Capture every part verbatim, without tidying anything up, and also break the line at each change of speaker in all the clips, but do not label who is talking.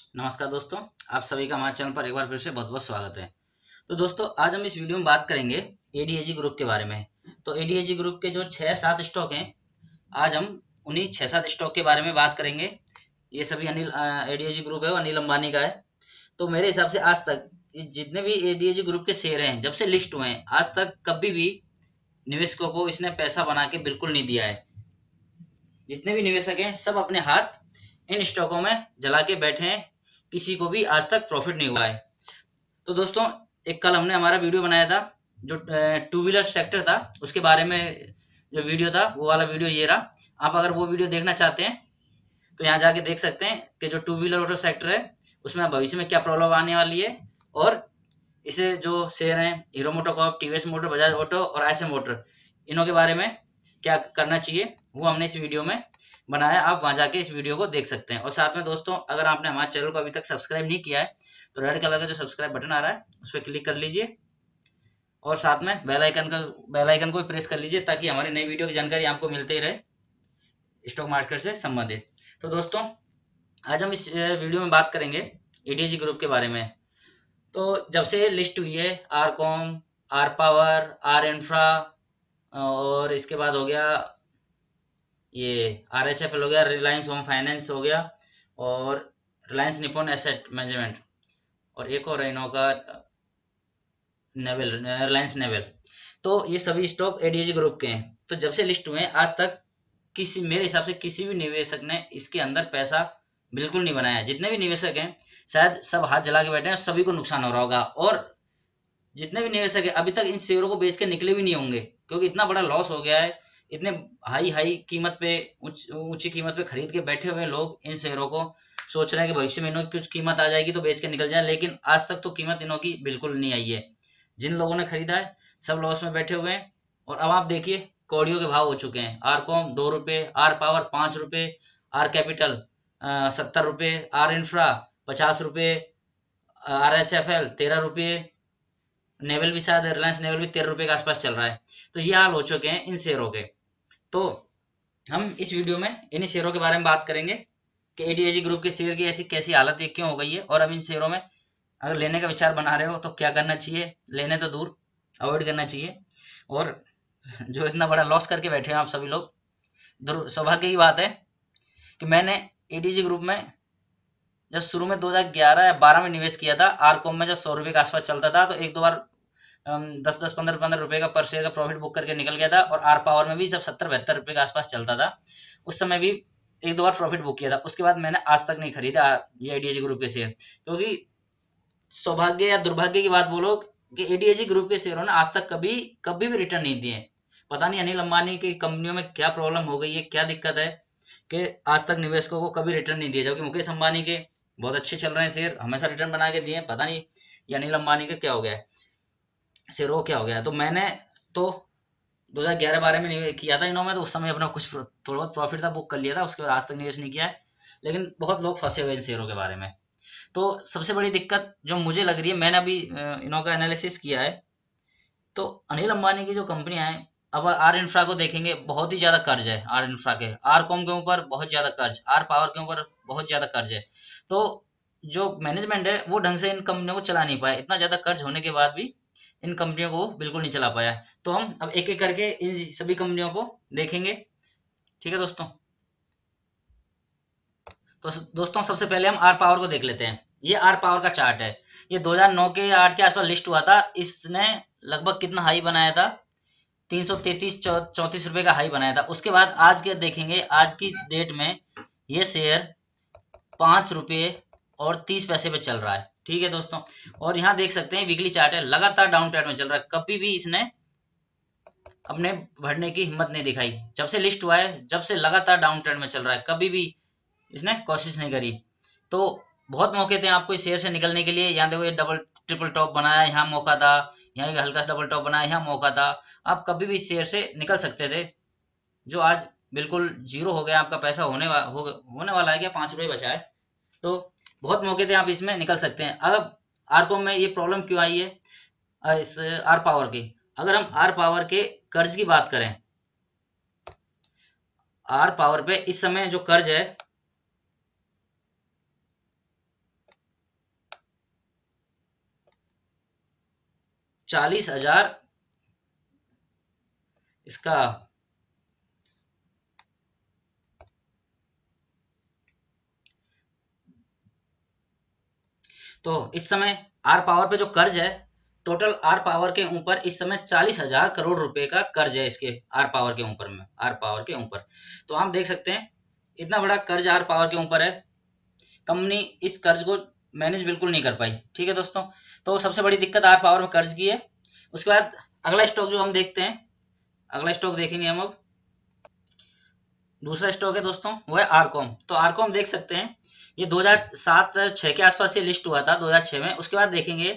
नमस्कार दोस्तों, आप सभी का हमारे चैनल पर एक बार फिर से बहुत बहुत स्वागत है। तो दोस्तों, आज हम इस वीडियो में बात करेंगे एडीएजी ग्रुप के बारे में। तो एडीएजी ग्रुप के जो छह सात स्टॉक हैं, आज हम उन्हीं छह सात स्टॉक के बारे में बात करेंगे। ये सभी अनिल एडीएजी ग्रुप है वो अनिल अंबानी का है। तो मेरे हिसाब से आज तक जितने भी एडीएजी ग्रुप के शेयर हैं, जब से लिस्ट हुए हैं आज तक कभी भी निवेशकों को इसने पैसा बना के बिल्कुल नहीं दिया है। जितने भी निवेशक हैं सब अपने हाथ इन स्टॉकों में जला के बैठे हैं, किसी को भी आज तक प्रॉफिट नहीं हुआ है। तो दोस्तों, एक कल हमने हमारा वीडियो बनाया था जो टू व्हीलर सेक्टर था, उसके बारे में जो वीडियो था वो वाला वीडियो ये रहा। आप अगर वो वीडियो देखना चाहते हैं तो यहाँ जाके देख सकते हैं कि जो टू व्हीलर ऑटो सेक्टर है उसमें भविष्य में क्या प्रॉब्लम आने वाली है, और इसे जो शेयर हैं Hero MotoCorp, TVS motor, Bajaj auto और आईएसए मोटर, इनों के बारे में क्या करना चाहिए वो हमने इस वीडियो में बनाया। आप वहां जाके इस वीडियो को देख सकते हैं। और साथ में दोस्तों, अगर आपने हमारे चैनल को अभी तक सब्सक्राइब नहीं किया है तो रेड कलर का जो सब्सक्राइब बटन आ रहा है उस पर क्लिक कर लीजिए और साथ में बेल आइकन का बेल आइकन को भी प्रेस कर लीजिए ताकि हमारी नई वीडियो की जानकारी आपको मिलते ही रहे स्टॉक मार्केट से संबंधित। तो दोस्तों, आज हम इस वीडियो में बात करेंगे एडीएजी ग्रुप के बारे में। तो जब से लिस्ट हुई है R com, R power, R infra, और इसके बाद हो गया ये आर एच एफ एल हो गया, रिलायंस होम फाइनेंस हो गया, और रिलायंस निपॉन एसेट मैनेजमेंट, और एक और इनों का नेवल, रिलायंस नेवल। तो ये सभी स्टॉक एडीएजी ग्रुप के हैं। तो जब से लिस्ट हुए आज तक किसी मेरे हिसाब से किसी भी निवेशक ने इसके अंदर पैसा बिल्कुल नहीं बनाया। जितने भी निवेशक हैं शायद सब हाथ जला के बैठे हैं, सभी को नुकसान हो रहा होगा। और जितने भी निवेशक है अभी तक इन शेयरों को बेच के निकले भी नहीं होंगे, क्योंकि इतना बड़ा लॉस हो गया है। इतने हाई हाई कीमत पे, ऊंची कीमत पे खरीद के बैठे हुए लोग इन शेयरों को सोच रहे हैं कि भविष्य में इनों की कुछ कीमत आ जाएगी तो बेच के निकल जाए, लेकिन आज तक तो कीमत इनों की बिल्कुल नहीं आई है। जिन लोगों ने खरीदा है सब लॉस में बैठे हुए हैं। और अब आप देखिए कौड़ियों के भाव हो चुके हैं। आर कॉम दो रुपए, आर पावर पांच रुपए, आर कैपिटल सत्तर रुपए, आर इंफ्रा पचास रुपए, आर एच एफ एल तेरह रुपये, नेवल भी शायद रिलायंस नेवल भी तेरह रुपए के आसपास चल रहा है। तो ये हाल हो चुके हैं इन शेयरों के। तो हम इस वीडियो में इन्हीं शेयरों के बारे में बात करेंगे कि एडीएजी ग्रुप के शेयर की ऐसी कैसी हालत क्यों हो गई है, और अब इन शेयरों में अगर लेने का विचार बना रहे हो तो क्या करना चाहिए, लेने तो दूर अवॉइड करना चाहिए। और जो इतना बड़ा लॉस करके बैठे हैं आप सभी लोग, सौभाग्य की बात है कि मैंने एडीएजी ग्रुप में जब शुरू में दो हज़ार ग्यारह या बारह में निवेश किया था, आरकॉम में जब सौ रुपए के आसपास चलता था, तो एक दो बार दस दस पंद्रह पंद्रह रुपए का पर शेयर का प्रॉफिट बुक करके निकल गया था। और आर पावर में भी जब सत्तर बहत्तर रुपए के आसपास चलता था उस समय भी एक दो बार प्रॉफिट बुक किया था। उसके बाद मैंने आज तक नहीं खरीदा ये एडीएजी ग्रुप के शेयर, क्योंकि सौभाग्य या दुर्भाग्य की बात बोलो कि एडीएजी ग्रुप के शेयरों ने आज तक कभी कभी भी रिटर्न नहीं दिए। पता नहीं अनिल अंबानी की कंपनियों में क्या प्रॉब्लम हो गई है, क्या दिक्कत है कि आज तक निवेशकों को कभी रिटर्न नहीं दिए। जबकि मुकेश अंबानी के बहुत अच्छे चल रहे हैं शेयर, हमेशा रिटर्न बना के दिए। पता नहीं ये अनिल अंबानी का क्या हो गया है, शेयरों क्या हो गया है। तो मैंने तो दो हज़ार ग्यारह बारह में किया था इन्होंने, तो उस समय अपना कुछ थोड़ा बहुत प्रॉफिट था बुक कर लिया था, उसके बाद आज तक निवेश नहीं किया है। लेकिन बहुत लोग फंसे हुए इन शेयरों के बारे में। तो सबसे बड़ी दिक्कत जो मुझे लग रही है, मैंने अभी इन्हों का एनालिसिस किया है, तो अनिल अंबानी की जो कंपनियां हैं, अब आर इंफ्रा को देखेंगे बहुत ही ज्यादा कर्ज है आर इंफ्रा के, आर कॉम के ऊपर बहुत ज्यादा कर्ज, आर पावर के ऊपर बहुत ज्यादा कर्ज है। तो जो मैनेजमेंट है वो ढंग से इन कंपनियों को चला नहीं पाया, इतना ज्यादा कर्ज होने के बाद भी इन कंपनियों को बिल्कुल नहीं चला पाया। तो हम अब एक एक करके इन सभी कंपनियों को देखेंगे, ठीक है दोस्तों। तो दोस्तों, सबसे पहले हम आर पावर को देख लेते हैं। ये आर पावर का चार्ट है। ये दो हज़ार नौ के आठ के आसपास लिस्ट हुआ था। इसने लगभग कितना हाई बनाया था, तीन सौ तैतीस चौतीस रुपए का हाई बनाया था। उसके बाद आज के देखेंगे, आज की डेट में ये शेयर पांच रुपये और तीस पैसे पे चल रहा है, ठीक है दोस्तों। और यहाँ देख सकते हैं वीकली चार्ट है, लगातार डाउन ट्रेंड में चल रहा है। कभी भी इसने अपने बढ़ने की हिम्मत नहीं दिखाई। जब से लिस्ट हुआ है जब से लगातार डाउन ट्रेंड में चल रहा है, कभी भी इसने कोशिश नहीं करी। तो बहुत मौके थे आपको इस शेयर से निकलने के लिए। यहाँ देखो ये डबल ट्रिपल टॉप बनाया, यहाँ मौका था, यहाँ भी हल्का सा डबल टॉप बनाया, यहाँ मौका था। आप कभी भी इस शेयर से निकल सकते थे, जो आज बिल्कुल जीरो हो गया। आपका पैसा होने वा, हो, होने वाला है, क्या पांच रुपये बचा है। तो बहुत मौके थे, आप इसमें निकल सकते हैं। अब आरकॉम में ये प्रॉब्लम क्यों आई है इस आर पावर की। अगर हम आर पावर के कर्ज की बात करें, आर पावर पे इस समय जो कर्ज है चालीस हजार इसका तो इस समय आर पावर पे जो कर्ज है, टोटल आर पावर के ऊपर इस समय चालीस हजार करोड़ रुपए का कर्ज है इसके आर पावर के ऊपर में आर पावर के ऊपर। तो आप देख सकते हैं इतना बड़ा कर्ज आर पावर के ऊपर है, कंपनी इस कर्ज को मैनेज बिल्कुल नहीं कर पाई। ठीक है दोस्तों, तो सबसे बड़ी दिक्कत आर पावर में कर्ज की है। उसके बाद अगला स्टॉक जो हम देखते हैं, अगला स्टॉक देखेंगे हम अब, दूसरा स्टॉक है दोस्तों वो है आरकॉम। तो आरकॉम देख सकते हैं ये दो हज़ार सात छह के आसपास से लिस्ट हुआ था दो हज़ार छह में। उसके बाद देखेंगे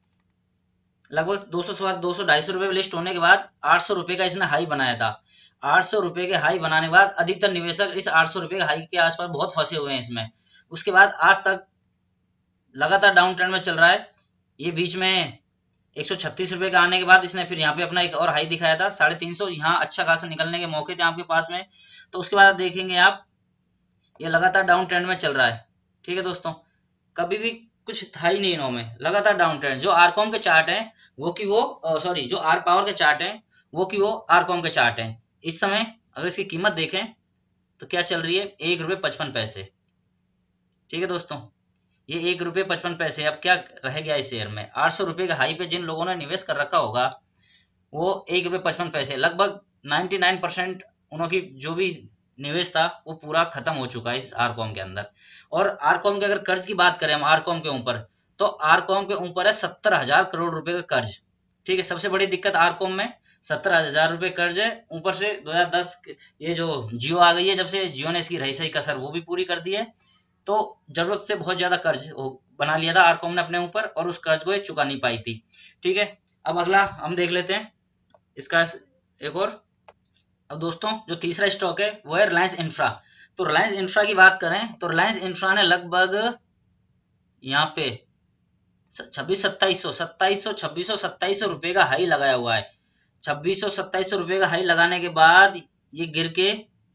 लगभग दो सौ सवा दो सौ ढाई सौ रुपए में लिस्ट होने के बाद आठ सौ रुपए का इसने हाई बनाया था। आठ सौ रुपए के हाई बनाने के बाद अधिकतर निवेशक इस आठ सौ रुपए के हाई के आसपास बहुत फंसे हुए हैं इसमें। उसके बाद आज तक लगातार डाउन ट्रेंड में चल रहा है। ये बीच में एक सौ छत्तीस रुपए का आने के बाद इसने फिर यहाँ पे अपना एक और हाई दिखाया था साढ़े तीन सौ, यहाँ अच्छा खासा निकलने के मौके थे आपके पास में। तो उसके बाद देखेंगे आप ये लगातार डाउन ट्रेंड में चल रहा है। ठीक है दोस्तों, कभी भी कुछ था ही नहीं इनों में, लगातार डाउन ट्रेंड। जो आरकॉम के चार्ट हैं वो कि वो सॉरी जो आर पावर के चार्ट हैं वो कि वो आरकॉम के चार्ट हैं। इस समय अगर इसकी कीमत देखें तो क्या चल रही है, एक रुपये पचपन पैसे। ठीक है दोस्तों, ये एक रुपये पचपन पैसे। अब क्या रह गया इस शेयर में, आठ सौ रुपये के हाई पे जिन लोगों ने निवेश कर रखा होगा वो एक रुपये पचपन पैसे, लगभग निन्यानवे परसेंट उनकी जो भी निवेश था वो पूरा खत्म हो चुका है इस आरकॉम के अंदर। और आरकॉम के अगर कर्ज की बात करें हम आरकॉम के ऊपर, तो आरकॉम के ऊपर है सत्तर हजार करोड़ रुपए का कर्ज। ठीक है, सबसे बड़ी दिक्कत आरकॉम में सत्तर हजार रुपए कर्ज है। ऊपर से दो हज़ार दस ये जो जियो आ गई है, जब से जियो ने इसकी रही सही कसर वो भी पूरी कर दी है, तो जरूरत से बहुत ज्यादा कर्ज बना लिया था आरकॉम ने अपने ऊपर और उस कर्ज को ये चुका नहीं पाई थी। ठीक है, अब अगला हम देख लेते हैं इसका एक और। अब दोस्तों जो तीसरा स्टॉक है वो है रिलायंस इंफ्रा। तो रिलायंस इंफ्रा की बात करें तो रिलायंस इंफ्रा ने लगभग यहाँ पे छब्बीस सत्ताईस सौ सत्ताईस सौ छब्बीस सौ सत्ताईस सौ रुपए का हाई लगाया हुआ है। छब्बीस सौ सत्ताईस सौ रुपए का हाई लगाने के बाद ये गिर के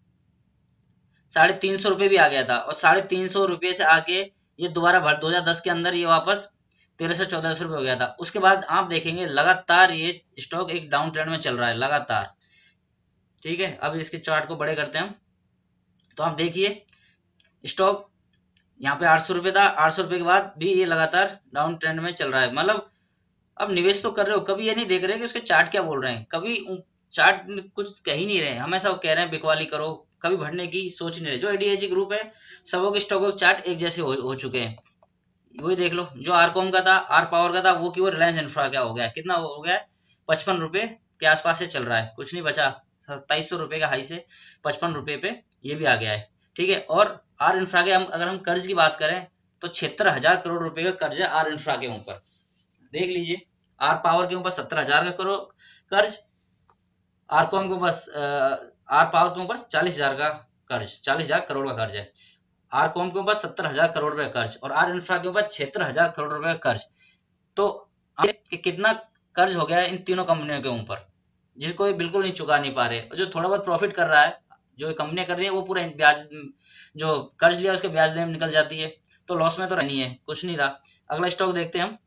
साढ़े तीन सौ रुपए भी आ गया था और साढ़े तीन सौ रुपये से आके ये दोबारा भर दो हजार दस के अंदर ये वापस तेरह सौ चौदह सौ रुपये हो गया था। उसके बाद आप देखेंगे लगातार ये स्टॉक एक डाउन ट्रेंड में चल रहा है लगातार। ठीक है, अब इसके चार्ट को बड़े करते हैं हम, तो आप देखिए स्टॉक यहाँ पे आठ सौ रुपये था, आठ सौ रुपये के बाद भी ये लगातार डाउन ट्रेंड में चल रहा है। मतलब अब निवेश तो कर रहे हो, कभी ये नहीं देख रहे कि उसके चार्ट क्या बोल रहे हैं, कभी चार्ट कुछ कह ही नहीं रहे, हमेशा वो कह रहे हैं बिकवाली करो, कभी बढ़ने की सोच नहीं रहे। जो एडीएजी ग्रुप है सबों के स्टॉक चार्ट एक जैसे हो, हो चुके हैं। वही देख लो जो आरकॉम का था आर पावर का था वो कि वो रिलायंस इंफ्रा क्या हो गया, कितना हो गया, पचपन रुपए के आसपास से चल रहा है, कुछ नहीं बचा। सत्ताईस सौ रुपए का हाई से पचपन रुपए पे ये भी आ गया है। ठीक है, और आर इंफ्रा के हम अगर हम कर्ज की बात करें तो छिहत्तर हजार करोड़ रुपए का कर्ज है आर इंफ्रा के ऊपर। देख लीजिए आर पावर के ऊपर सत्तर हजार का करोड़ कर्ज, आरकॉम के ऊपर आर पावर के ऊपर चालीस हजार का कर्ज, चालीस हजार करोड़ का कर्ज है। आरकॉम के ऊपर सत्तर हजार करोड़ रुपए का कर्ज और आर इंफ्रा के ऊपर छिहत्तर हजार करोड़ रुपए का कर्ज। तो कि कितना कर्ज हो गया है इन तीनों कंपनियों के ऊपर, जिसको ये बिल्कुल नहीं चुका नहीं पा रहे। जो थोड़ा बहुत प्रॉफिट कर रहा है जो कंपनियां कर रही है वो पूरा ब्याज, जो कर्ज लिया उसके ब्याज देने में निकल जाती है, तो लॉस में तो नहीं है, कुछ नहीं रहा। अगला स्टॉक देखते हैं हम,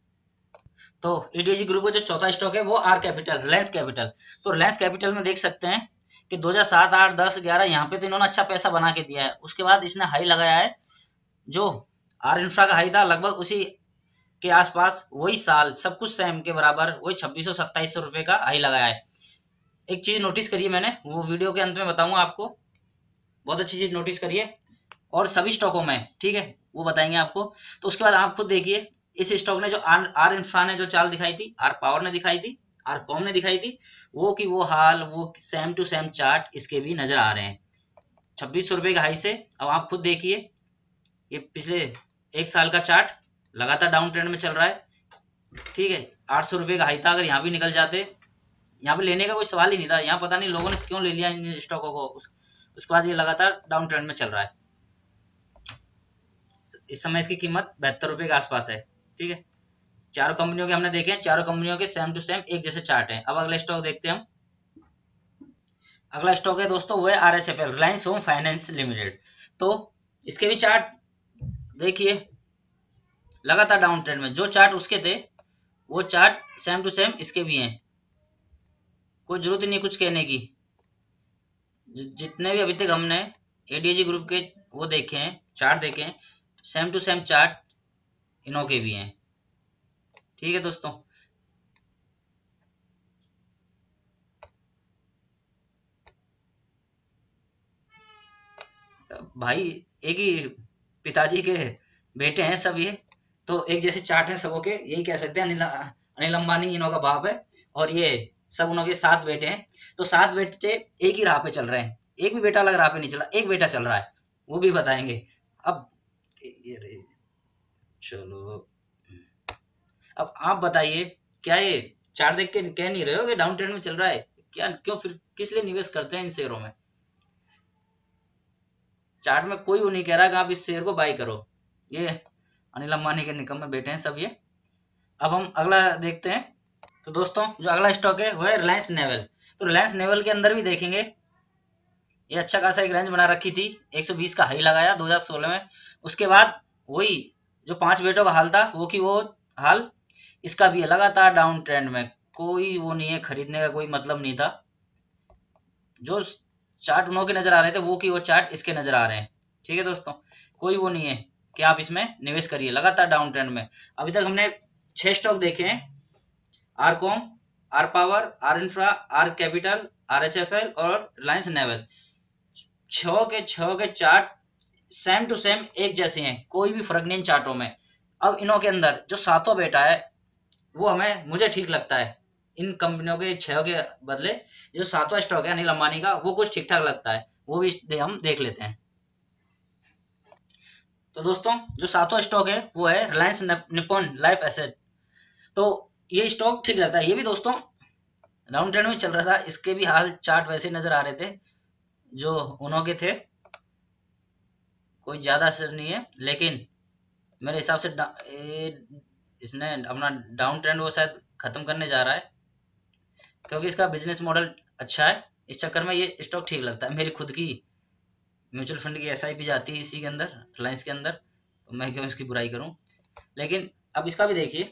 तो एडीएजी ग्रुप का जो चौथा स्टॉक है वो आर कैपिटल, रिलायंस कैपिटल। तो रिलायंस कैपिटल में देख सकते हैं कि दो हज़ार सात आठ दस ग्यारह यहाँ पे तो इन्होंने अच्छा पैसा बना के दिया है। उसके बाद इसने हाई लगाया है, जो आर इंफ्रा का हाई था लगभग उसी के आसपास, वही साल सब कुछ सेम के बराबर, वही छब्बीस सौ सत्ताईस सौ रुपए का हाई लगाया है। एक चीज नोटिस करिए, मैंने वो वीडियो के अंत में बताऊंगा आपको, बहुत अच्छी चीज नोटिस करिए, और सभी स्टॉकों में, ठीक है, वो बताएंगे आपको। तो उसके बाद आप खुद देखिए इस स्टॉक ने जो आर, आर इंफ्रा ने जो चाल दिखाई थी, आर पावर ने दिखाई थी, आर कॉम ने दिखाई थी, वो की वो हाल, वो सेम टू सेम चार्ट इसके भी नजर आ रहे हैं छब्बीस सौ रुपए का हाई से। अब आप खुद देखिए ये पिछले एक साल का चार्ट लगातार डाउन ट्रेंड में चल रहा है। ठीक है, आठ सौ रुपए का हाई था, अगर यहाँ भी निकल जाते, यहाँ पे लेने का कोई सवाल ही नहीं था, यहाँ पता नहीं लोगों ने क्यों ले लिया इन स्टॉकों को। उस, उसके बाद ये लगातार डाउन ट्रेंड में चल रहा है। इस समय इसकी कीमत बहत्तर रुपए के आसपास है। ठीक है, चारों कंपनियों के हमने देखे हैं, चारों कंपनियों के सेम टू सेम एक जैसे चार्ट है। अब अगला स्टॉक देखते हैं हम, अगला स्टॉक है दोस्तों वो है R H F L, Reliance home finance limited. तो इसके भी चार्ट देखिए लगातार डाउन ट्रेंड में, जो चार्ट उसके थे वो चार्ट सेम टू सेम इसके भी हैं, कोई जरूरत नहीं कुछ कहने की। जितने भी अभी तक हमने एडीएजी ग्रुप के वो देखे हैं, चार्ट देखे हैं, सेम टू सेम चार्ट इनों के भी हैं। ठीक है दोस्तों, भाई एक ही पिताजी के बेटे हैं सब ये, तो एक जैसे चार्ट है सबों के, यही कह सकते हैं। अनिल अनिल अंबानी इनों का बाप है और ये सब उनके सात बेटे हैं, तो सात बेटे एक ही राह पे चल रहे हैं, एक भी बेटा अलग राह पे नहीं चला, एक बेटा चल रहा है, वो भी बताएंगे। अब चलो अब आप बताइए, क्या ये चार्ट देख के कह नहीं रहे हो कि डाउन ट्रेंड में चल रहा है क्या? क्यों फिर किस लिए निवेश करते हैं इन शेयरों में? चार्ट में कोई वो नहीं कह रहा कि आप इस शेयर को बाय करो, ये अनिल अंबानी के निकम्मे बेटे हैं सब ये। अब हम अगला देखते हैं। तो दोस्तों जो अगला स्टॉक है वो है रिलायंस नेवल। तो रिलायंस नेवल के अंदर भी देखेंगे ये अच्छा खासा एक रेंज बना रखी थी, एक सौ बीस का हाई लगाया दो हज़ार सोलह में। उसके बाद वही जो पांच बेटों का हाल था वो की वो हाल इसका भी है, लगातार डाउन ट्रेंड में, कोई वो नहीं है, खरीदने का कोई मतलब नहीं था। जो चार्ट उनों के नजर आ रहे थे वो की वो चार्ट इसके नजर आ रहे हैं। ठीक है दोस्तों, कोई वो नहीं है कि आप इसमें निवेश करिए, लगातार डाउन ट्रेंड में। अभी तक हमने छह स्टॉक देखे हैं, R com, R power, R infra, R capital, R H F L और रिलायंस नेवल। छह के छह के चार्ट सेम टू सेम एक जैसे हैं, कोई भी फर्क नहीं इन चार्टों में। अब इनों के अंदर जो सातों बेटा है वो हमें मुझे ठीक लगता है, इन कंपनियों के छह के बदले जो सातवां स्टॉक है अनिल अंबानी का वो कुछ ठीक ठाक लगता है, वो भी हम देख लेते हैं। तो दोस्तों जो सातवां स्टॉक है वो है रिलायंस निप्पॉन लाइफ एसेट। तो ये स्टॉक ठीक लगता है, ये भी दोस्तों डाउन ट्रेंड में चल रहा था, इसके भी हाल चार्ट वैसे नजर आ रहे थे जो उनों के थे, कोई ज्यादा असर नहीं है। लेकिन मेरे हिसाब से इसने अपना डाउन ट्रेंड वो शायद खत्म करने जा रहा है, क्योंकि इसका बिजनेस मॉडल अच्छा है। इस चक्कर में ये स्टॉक ठीक लगता है। मेरी खुद की म्यूचुअल फंड की एसआईपी जाती है इसी के अंदर, रिलायंस के अंदर, तो मैं क्यों इसकी बुराई करूं। लेकिन अब इसका भी देखिए।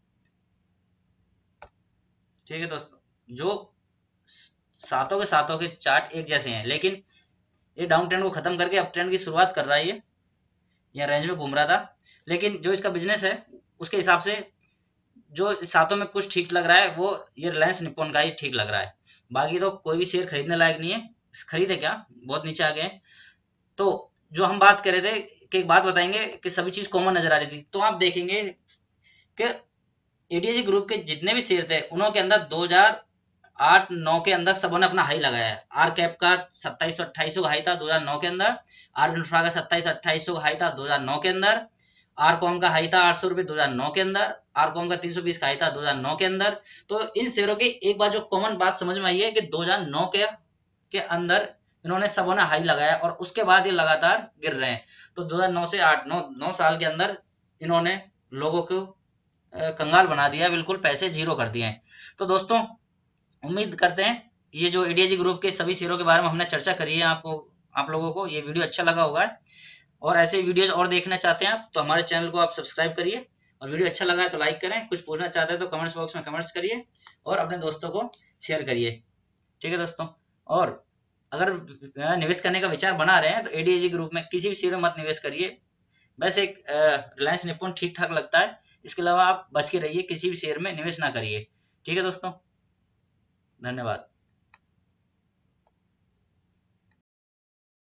ठीक है दोस्तों, जो सातों के सातों के चार्ट एक जैसे हैं, लेकिन ये डाउन ट्रेंड को खत्म करके अप ट्रेंड की शुरुआत कर रहा है। ये यहाँ रेंज में घूम रहा था, लेकिन जो इसका बिजनेस है उसके हिसाब से जो सातों में कुछ ठीक लग रहा है वो ये रिलायंस निप्पॉन का ही ठीक लग रहा है। बाकी तो कोई भी शेयर खरीदने लायक नहीं है, खरीदे क्या, बहुत नीचे आ गए। तो जो हम बात कर रहे थे कि एक बात बताएंगे कि सभी चीज कॉमन नजर आ रही थी, तो आप देखेंगे कि एडीएजी ग्रुप के जितने भी शेयर थे उनके अंदर दो हज़ार आठ नौ के अंदर सबों ने अपना हाई लगाया है। आर कैप का सत्ताईस सौ अट्ठाईस का हाई था दो हज़ार नौ के अंदर, आर इंफ्रा का सत्ताईस अट्ठाईस का हाई था दो हज़ार नौ के अंदर, आर कॉम का हाई था आठ सौ रुपए दो हज़ार नौ के अंदर, आर कॉम का तीन सौ बीस का हाई था दो हज़ार नौ के अंदर। तो इन शेयरों की एक बार जो कॉमन बात समझ में आई है कि दो हज़ार नौ के के अंदर इन्होंने सबों ने हाई लगाया और उसके बाद ये लगातार गिर रहे हैं। तो दो हज़ार नौ से आठ नौ नौ साल के अंदर इन्होंने लोगों को कंगाल बना दिया, बिल्कुल पैसे जीरो कर दिए हैं। तो दोस्तों उम्मीद करते हैं ये जो एडीएजी ग्रुप के सभी शेयरों के बारे में हमने चर्चा करी है, आपको आप लोगों को ये वीडियो अच्छा लगा होगा। और ऐसे वीडियोस और देखना चाहते हैं आप तो हमारे चैनल को आप सब्सक्राइब करिए, और वीडियो अच्छा लगा है तो लाइक करें, कुछ पूछना चाहते हैं तो कमेंट्स बॉक्स में कमेंट्स करिए और अपने दोस्तों को शेयर करिए। ठीक है दोस्तों, और अगर निवेश करने का विचार बना रहे हैं तो एडीएजी ग्रुप में किसी भी शेयर में मत निवेश करिए। बस एक रिलायंस निप्पॉन ठीक ठाक लगता है, इसके अलावा आप बच के रहिए, किसी भी शेयर में निवेश ना करिए। ठीक है दोस्तों, धन्यवाद।